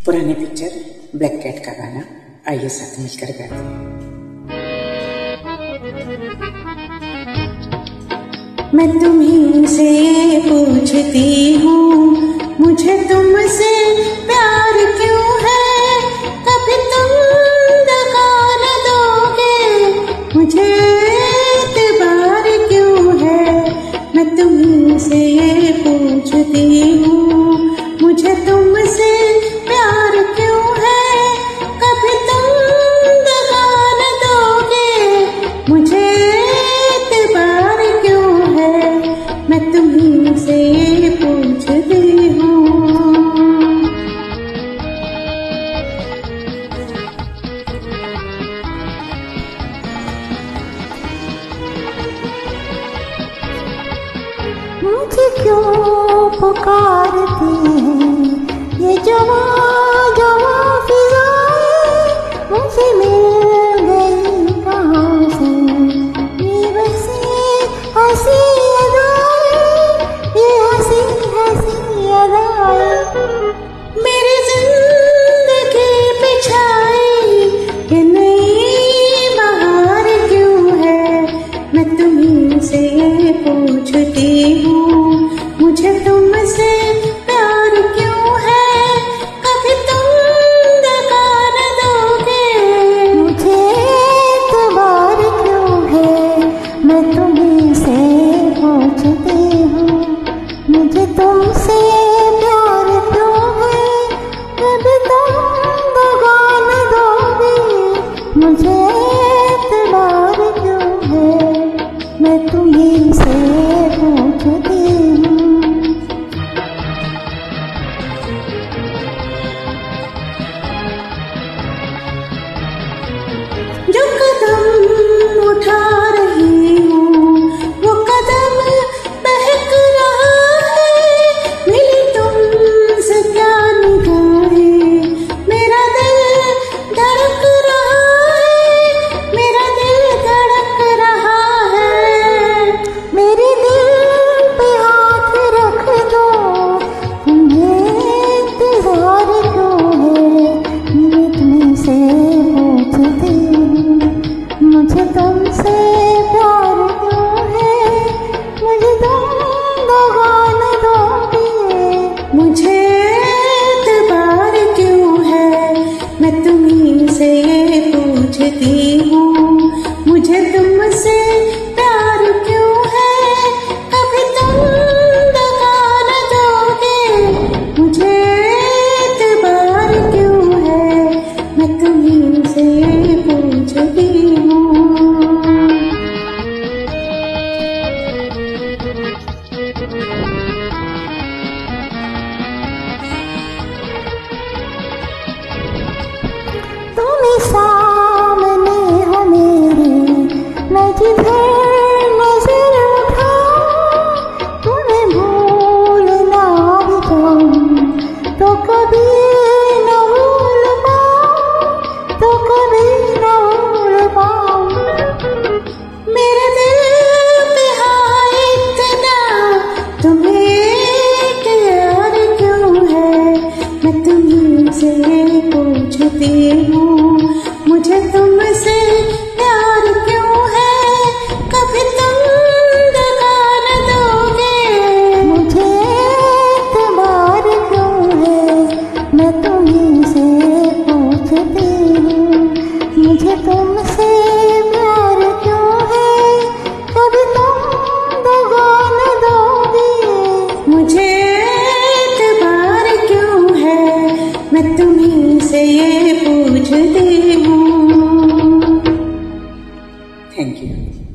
पुरानी picture black cat का गाना, आइए साथ मिलकर गाते हैं। मैं तुम्हीं से पूछती हूँ, मुझे तुमसे प्यार क्यों है, कभी तुम दगा न दोगे, मुझे एतबार क्यों है। मैं तुम्हीं से पूछती हूँ, मुझे तुमसे प्यार क्यों है, कभी तुम दगा न दोगे, मुझे एतबार क्यों है। मैं तुम्हीं से पूछती हूँ। मुझे क्यों पुकारती हैं ये जवां जवां फिजाएं, मुझे मिल गई कहाँ से ये हंसी अदाएं, ये हंसी अदाएं। मेरी जिंदगी पे छाई ये नई बहार क्यों है। मैं तुम्हीं से पूछती हूँ, मुझे तुमसे प्यार क्यों है, कभी तुम दगा न दोगे, मुझे एतबार क्यों है। मैं तुम्हीं से पूछती हूँ, मुझे तुमसे प्यार क्यों है, कभी तुम दगा न दोगे, मुझे एतबार क्यों है। मैं तुम्हीं से पूछती हूँ। जो कदम उठा रही हूँ वो कदम बहक रहा है, मिली तुमसे क्या निगाहें, मेरा दिल धड़क रहा है, मेरा दिल धड़क रहा है। मेरे दिल पे हाथ रख दो, तुम्हें इंतजार क्यों है। मैं तुम्हीं से पूछती हूँ, मुझे तुमसे प्यार क्यों है, मुझे तुम दगा न दोगे, मुझे एतबार क्यों है। मैं तुम्हीं से पूछती हूँ, मुझे तुमसे प्यार क्यों है, कभी तुम दगा न दोगे, मुझे एतबार क्यों है। मैं तुम्हीं से पूछती हूँ। तुम्हें सामने हो मेरे, मैं जिधर नजर उठाऊं, तुम्हें भूल ना भी जाऊं, तो कभी न भूल पाऊं, तो कभी न भूल पाऊं। मेरे दिल पे हाय इतना तुम्हें प्यार क्यों है। मैं तुम्हीं से पूछती हूँ, मुझे तुमसे प्यार क्यों है, कभी तुम दगा न दोगे, मुझे एतबार क्यों है। मैं तुम्हीं से पूछती हूँ, मुझे तुमसे प्यार क्यों है, कभी तुम दगा न दोगे, मुझे एतबार क्यों है। मैं तुम्हीं से पूछती हूँ। Thank you.